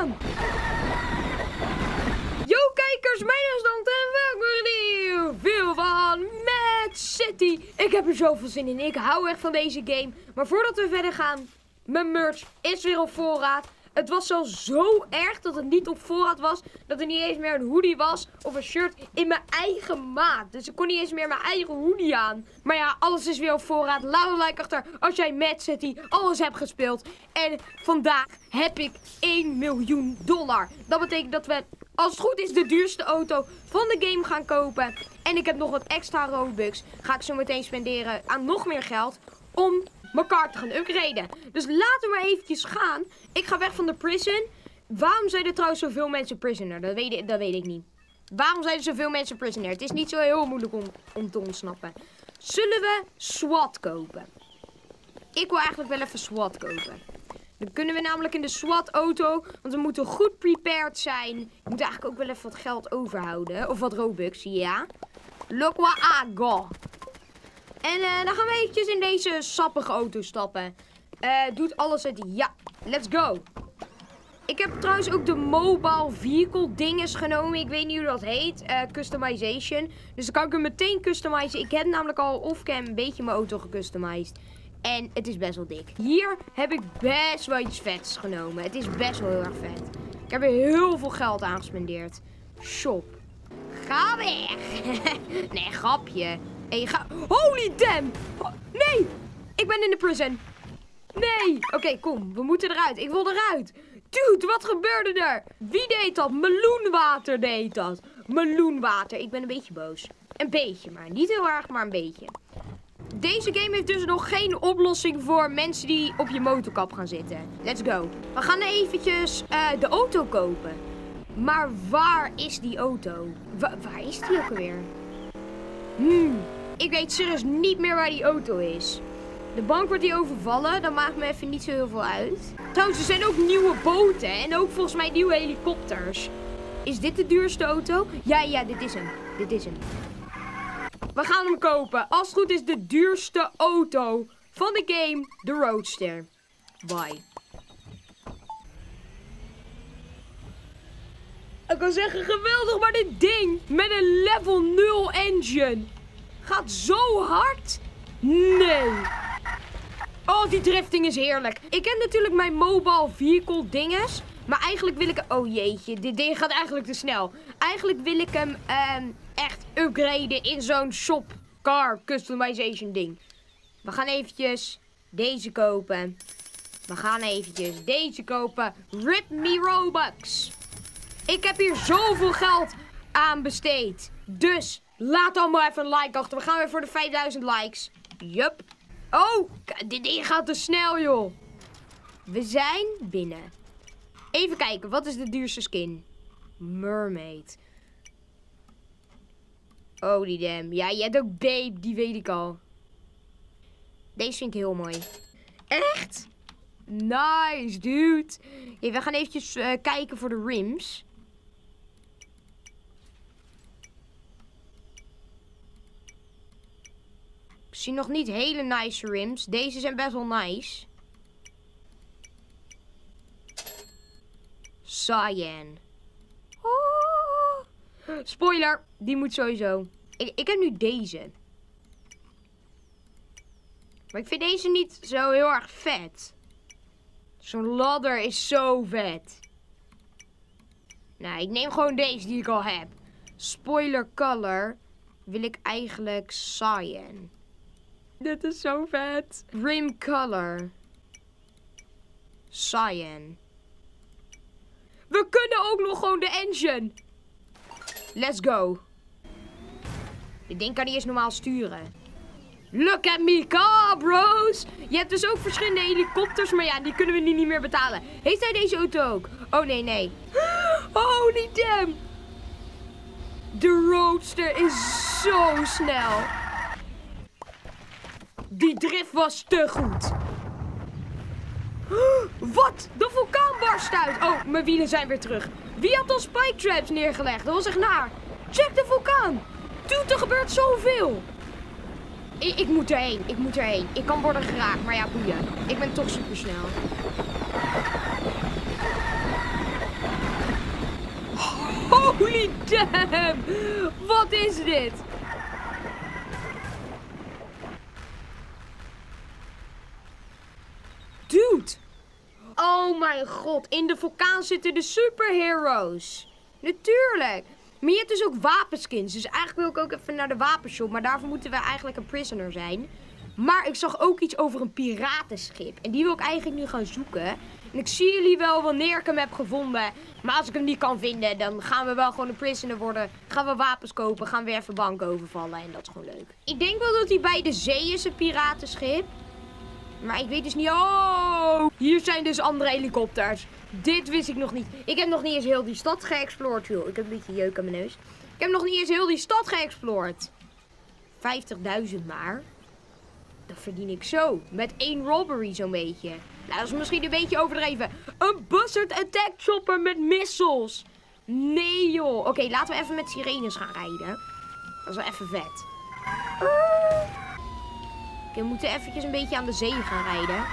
gaan! Yo kijkers, mijn naam is Dante en welkom bij een nieuwe video van Mad City. Ik heb er zoveel zin in, ik hou echt van deze game. Maar voordat we verder gaan, mijn merch is weer op voorraad. Het was zelfs zo erg dat het niet op voorraad was, dat er niet eens meer een hoodie was of een shirt in mijn eigen maat. Dus ik kon niet eens meer mijn eigen hoodie aan. Maar ja, alles is weer op voorraad. Laat een like achter als jij Mad City alles hebt gespeeld. En vandaag heb ik $1 miljoen. Dat betekent dat we, als het goed is, de duurste auto van de game gaan kopen. En ik heb nog wat extra Robux. Ga ik zo meteen spenderen aan nog meer geld om mijn car te gaan upgraden. Dus laten we maar eventjes gaan. Ik ga weg van de prison. Waarom zijn er trouwens zoveel mensen prisoner? Dat weet ik niet. Waarom zijn er zoveel mensen prisoner? Het is niet zo heel moeilijk om te ontsnappen. Zullen we SWAT kopen? Ik wil eigenlijk wel even SWAT kopen. Dan kunnen we namelijk in de SWAT-auto, want we moeten goed prepared zijn. Je moet eigenlijk ook wel even wat geld overhouden. Of wat Robux, ja. Look what I got. En dan gaan we eventjes in deze sappige auto stappen. Doet alles het? Ja, let's go. Ik heb trouwens ook de mobile vehicle dinges genomen. Ik weet niet hoe dat heet. Customization. Dus dan kan ik hem meteen customizen. Ik heb namelijk al offcam een beetje mijn auto gecustomized. En het is best wel dik. Hier heb ik best wel iets vets genomen. Het is best wel heel erg vet. Ik heb er heel veel geld aan gespendeerd. Shop. Ga weg. Nee, grapje. Hey, holy damn! Nee! Ik ben in de prison. Nee! Oké, kom. We moeten eruit. Ik wil eruit. Dude, wat gebeurde er? Wie deed dat? Meloenwater deed dat. Meloenwater. Ik ben een beetje boos. Een beetje, maar niet heel erg, maar een beetje. Deze game heeft dus nog geen oplossing voor mensen die op je motorkap gaan zitten. Let's go. We gaan eventjes de auto kopen. Maar waar is die auto? Waar is die ook alweer? Ik weet serieus niet meer waar die auto is. De bank wordt hier overvallen. Dat maakt me even niet zo heel veel uit. Trouwens, er zijn ook nieuwe boten. En ook volgens mij nieuwe helikopters. Is dit de duurste auto? Ja, dit is hem. Dit is hem. We gaan hem kopen. Als het goed is de duurste auto van de game. De Roadster. Bye. Ik kan zeggen, geweldig, maar dit ding met een level 0 engine gaat zo hard. Nee. Oh, die drifting is heerlijk. Ik heb natuurlijk mijn mobile vehicle dinges. Maar eigenlijk wil ik... Oh jeetje, dit ding gaat eigenlijk te snel. Eigenlijk wil ik hem echt upgraden in zo'n shop car customization ding. We gaan eventjes deze kopen. We gaan eventjes deze kopen. Rip me Robux. Ik heb hier zoveel geld aan besteed. Dus laat allemaal even een like achter. We gaan weer voor de 5000 likes. Yup. Oh, dit ding gaat te snel, joh. We zijn binnen. Even kijken, wat is de duurste skin? Mermaid. Oh, die damn. Ja, je hebt ook Babe, die weet ik al. Deze vind ik heel mooi. Echt? Nice, dude. Ja, we gaan eventjes kijken voor de rims. Ik zie nog niet hele nice rims. Deze zijn best wel nice. Cyan. Oh. Spoiler, die moet sowieso. Ik heb nu deze. Maar ik vind deze niet zo heel erg vet. Zo'n ladder is zo vet. Nou, ik neem gewoon deze die ik al heb. Spoiler color wil ik eigenlijk cyan. Dit is zo vet. Rim color. Cyan. We kunnen ook nog gewoon de engine. Let's go. Dit ding kan niet eens normaal sturen. Look at me car, bros. Je hebt dus ook verschillende helikopters, maar ja, die kunnen we nu niet meer betalen. Heeft hij deze auto ook? Oh, nee. Holy damn. De Roadster is zo snel. Die drift was te goed. Wat? De vulkaan barst uit. Oh, mijn wielen zijn weer terug. Wie had al spike traps neergelegd? Dat was echt naar. Check de vulkaan. Dude, er gebeurt zoveel. Ik moet erheen. Ik kan worden geraakt, maar ja, boeien. Ik ben toch super snel. Holy damn! Wat is dit? Dude! Oh mijn god, in de vulkaan zitten de superheroes. Natuurlijk. Maar je hebt dus ook wapenskins. Dus eigenlijk wil ik ook even naar de wapenshop. Maar daarvoor moeten we eigenlijk een prisoner zijn. Maar ik zag ook iets over een piratenschip. En die wil ik eigenlijk nu gaan zoeken. En ik zie jullie wel wanneer ik hem heb gevonden. Maar als ik hem niet kan vinden, dan gaan we wel gewoon een prisoner worden. Gaan we wapens kopen, gaan we weer even banken overvallen. En dat is gewoon leuk. Ik denk wel dat hij bij de zee is, een piratenschip. Maar ik weet dus niet... Oh, hier zijn dus andere helikopters. Dit wist ik nog niet. Ik heb nog niet eens heel die stad geëxplored, joh. Ik heb een beetje jeuk aan mijn neus. Ik heb nog niet eens heel die stad geëxplored. 50.000 maar. Dat verdien ik zo. Met 1 robbery zo'n beetje. Nou, dat is misschien een beetje overdreven. Een buzzard attack chopper met missiles. Nee, joh. Oké, laten we even met sirenes gaan rijden. Dat is wel even vet. We moeten eventjes een beetje aan de zee gaan rijden.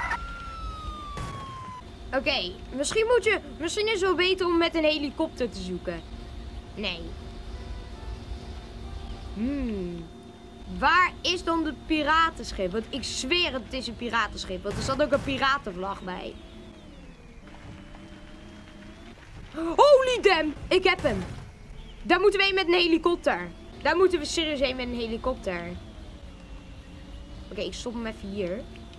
Oké, misschien is het wel beter om met een helikopter te zoeken. Nee. Waar is dan het piratenschip? Want ik zweer het is een piratenschip. Want er zat ook een piratenvlag bij. Holy damn! Ik heb hem. Daar moeten we heen met een helikopter. Daar moeten we serieus heen met een helikopter. Oké, ik stop hem even hier.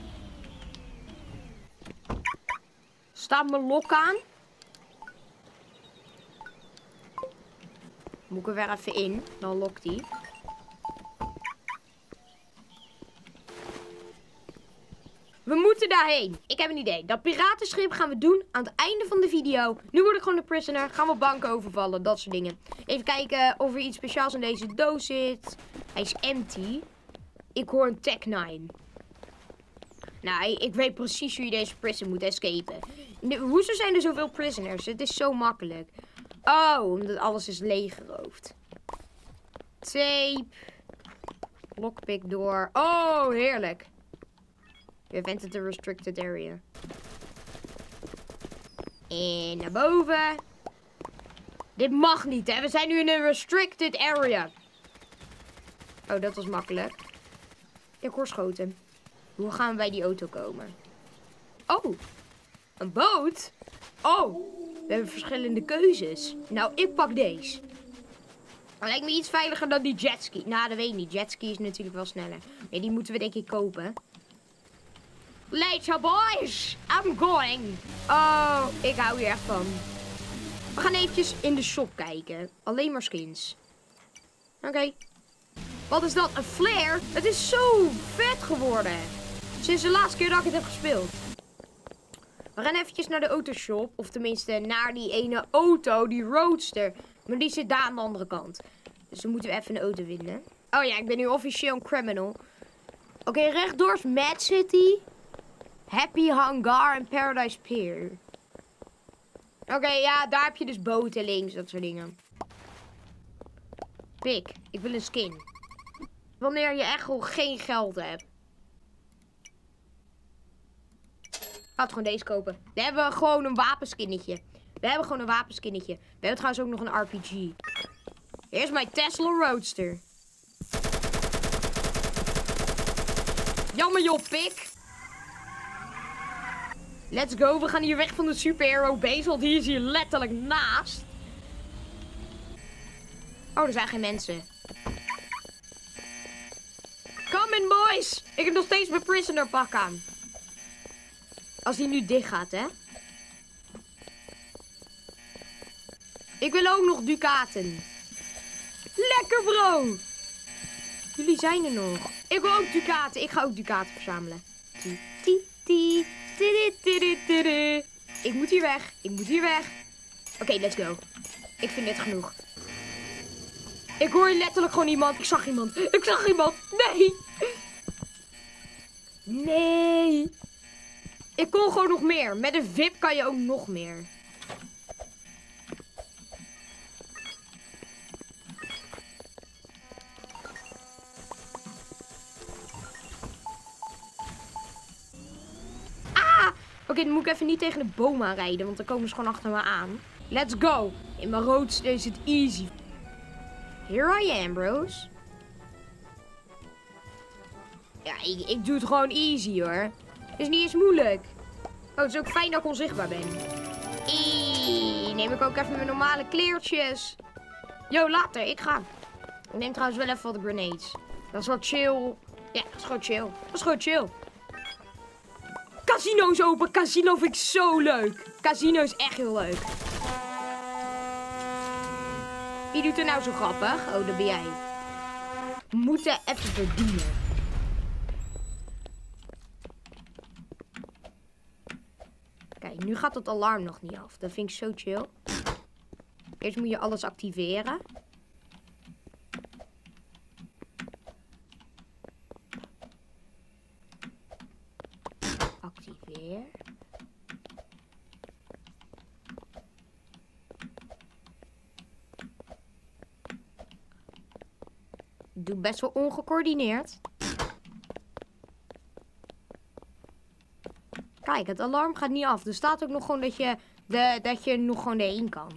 Staat mijn lok aan? Moet ik er weer even in. Dan lokt hij. We moeten daarheen. Ik heb een idee. Dat piratenschip gaan we doen aan het einde van de video. Nu word ik gewoon een prisoner. Gaan we banken overvallen. Dat soort dingen. Even kijken of er iets speciaals in deze doos zit. Hij is empty. Ik hoor een Tech 9. Nou, ik weet precies hoe je deze prison moet escapen. Hoezo zijn er zoveel prisoners? Het is zo makkelijk. Oh, omdat alles is leeggeroofd. Tape. Lockpick door. Oh, heerlijk. You have entered the restricted area. En naar boven. Dit mag niet, hè. We zijn nu in een restricted area. Oh, dat was makkelijk. Ik hoor schoten. Hoe gaan we bij die auto komen? Oh, een boot? Oh, we hebben verschillende keuzes. Nou, ik pak deze. Dat lijkt me iets veiliger dan die jetski. Nou, dat weet ik niet. Jetski is natuurlijk wel sneller. Nee, die moeten we denk ik kopen. Later, boys. I'm going. Oh, ik hou hier echt van. We gaan eventjes in de shop kijken. Alleen maar skins. Oké. Wat is dat? Een flare? Het is zo vet geworden. Sinds de laatste keer dat ik het heb gespeeld. We gaan eventjes naar de autoshop. Of tenminste naar die ene auto, die roadster. Maar die zit daar aan de andere kant. Dus dan moeten we even een auto vinden. Oh ja, ik ben nu officieel een criminal. Oké, rechtdoor is Mad City. Happy Hangar en Paradise Pier. Oké, ja, daar heb je dus boten links, dat soort dingen. Pik, ik wil een skin. Wanneer je echt gewoon geen geld hebt. Laten we gewoon deze kopen. We hebben gewoon een wapenskinnetje. We hebben trouwens ook nog een RPG. Hier is mijn Tesla Roadster. Jammer joh, pik. Let's go, we gaan hier weg van de superhero base, want die is hier letterlijk naast. Oh, er zijn geen mensen. Come in, boys. Ik heb nog steeds mijn prisoner pak aan. Als die nu dicht gaat, hè. Ik wil ook nog ducaten. Lekker, bro. Jullie zijn er nog. Ik wil ook ducaten. Ik ga ook ducaten verzamelen. Ik moet hier weg. Oké, let's go. Ik vind dit genoeg. Ik hoor letterlijk gewoon iemand. Ik zag iemand. Nee. Nee. Ik kon gewoon nog meer. Met een VIP kan je ook nog meer. Oké, dan moet ik even niet tegen de boom aanrijden, want dan komen ze gewoon achter me aan. Let's go. In mijn roodster is het easy. Here I am, bros. Ja, ik doe het gewoon easy, hoor. Het is niet eens moeilijk. Oh, het is ook fijn dat ik onzichtbaar ben. Neem ik ook even mijn normale kleertjes. Yo, later. Ik ga. Ik neem trouwens wel even wat grenades. Dat is wel chill. Ja, dat is gewoon chill. Dat is gewoon chill. Casino is open. Casino vind ik zo leuk. Casino is echt heel leuk. Wie doet er nou zo grappig? Oh, dat ben jij. We moeten even verdienen. Kijk, nu gaat het alarm nog niet af. Dat vind ik zo chill. Eerst moet je alles activeren. Activeer. Doe best wel ongecoördineerd. Kijk, het alarm gaat niet af. Er staat ook nog gewoon dat je nog gewoon erheen kan.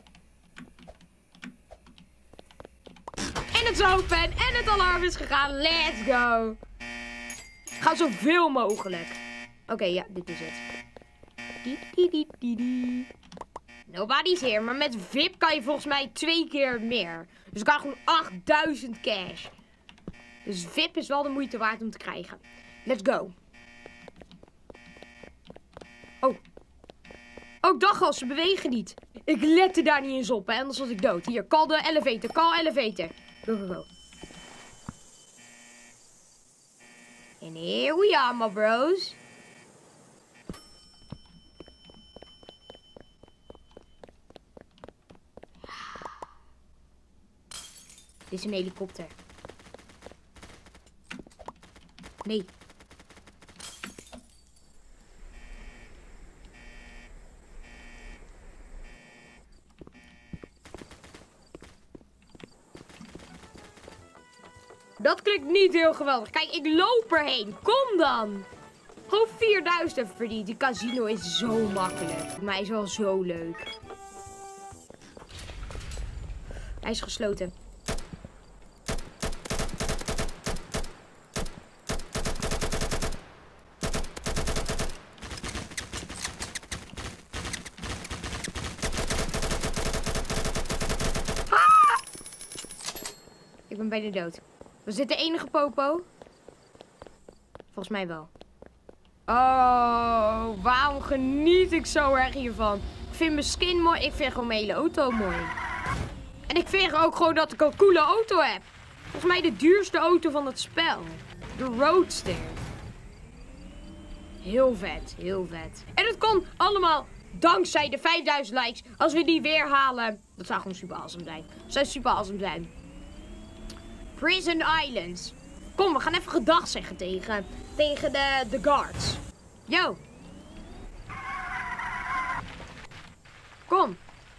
En het is open. En het alarm is gegaan. Let's go. Ga zoveel mogelijk. Oké, ja, dit is het. Nobody's here. Maar met VIP kan je volgens mij 2 keer meer. Dus ik kan gewoon 8000 cash. Dus VIP is wel de moeite waard om te krijgen. Let's go. Oh. Oh, dag al, ze bewegen niet. Ik lette daar niet eens op, hè. Anders was ik dood. Hier, call de elevator. Call elevator. Go, go, go. And here we are, my bros. Dit is een helikopter. Nee. Dat klinkt niet heel geweldig. Kijk, ik loop erheen. Kom dan. Gewoon 4000 even verdiend. Die casino is zo makkelijk. Voor mij is wel zo leuk. Hij is gesloten. Ah! Ik ben bijna dood. Was dit de enige popo? Volgens mij wel. Oh, waarom geniet ik zo erg hiervan? Ik vind mijn skin mooi. Ik vind gewoon mijn hele auto mooi. En ik vind ook gewoon dat ik een coole auto heb. Volgens mij de duurste auto van het spel. De Roadster. Heel vet, heel vet. En het kon allemaal dankzij de 5000 likes. Als we die weer halen. Dat zou gewoon super awesome zijn. Dat zou super awesome zijn. Prison Islands. Kom, we gaan even gedag zeggen tegen de guards. Yo. Kom.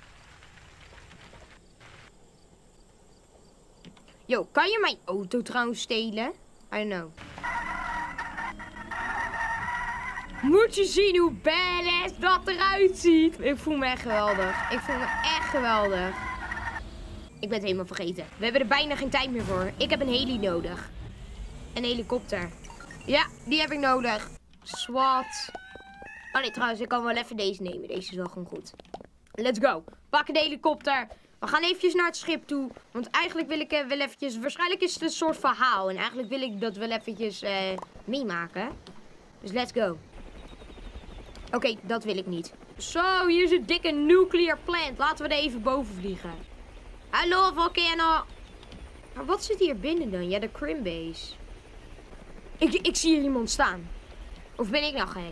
Yo, kan je mijn auto trouwens stelen? I don't know. Moet je zien hoe badass dat eruit ziet. Ik voel me echt geweldig. Ik voel me echt geweldig. Ik ben het helemaal vergeten. We hebben er bijna geen tijd meer voor. Ik heb een heli nodig. Een helikopter. Ja, die heb ik nodig. SWAT. Oh nee, trouwens, ik kan wel even deze nemen. Deze is wel gewoon goed. Let's go. Pak de helikopter. We gaan eventjes naar het schip toe. Want eigenlijk wil ik wel eventjes... Waarschijnlijk is het een soort verhaal. En eigenlijk wil ik dat wel eventjes meemaken. Dus let's go. Oké, dat wil ik niet. Zo, hier is een dikke nuclear plant. Laten we er even boven vliegen. Hallo, volcano. Maar wat zit hier binnen dan? Ja, de Crimbase. Ik zie hier iemand staan. Of ben ik nou gek?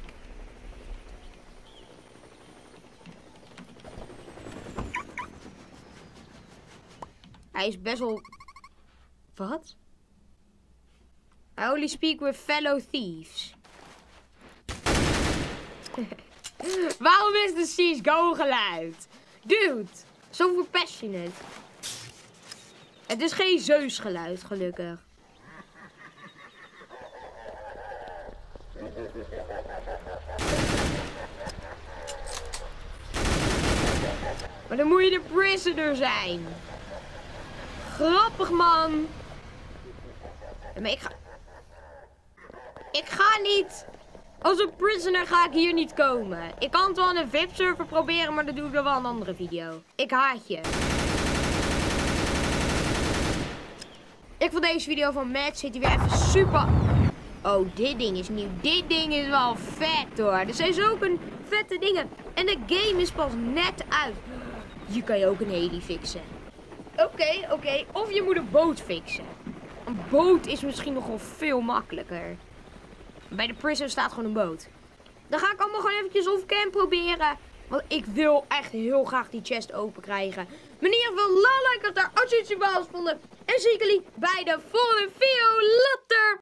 Hij is best wel... Wat? I only speak with fellow thieves. Waarom is de CSGO geluid? Dude, zo passionate. Het is geen Zeus geluid, gelukkig. Maar dan moet je de prisoner zijn. Grappig, man. Maar ik ga niet... Als een prisoner ga ik hier niet komen. Ik kan het wel aan een VIP-server proberen, maar dat doe ik dan wel een andere video. Ik haat je. Ik vond deze video van Mad City weer even super... Oh, dit ding is nieuw. Dit ding is wel vet, hoor. Er zijn zulke vette dingen. En de game is pas net uit. Hier kan je ook een heli fixen. Oké. Of je moet een boot fixen. Een boot is misschien nog wel veel makkelijker. Bij de prison staat gewoon een boot. Dan ga ik allemaal gewoon eventjes off-cam proberen. Want ik wil echt heel graag die chest open krijgen. Maar in ieder geval, like als daar als jullie het vonden. En zie ik jullie bij de volgende video. Later!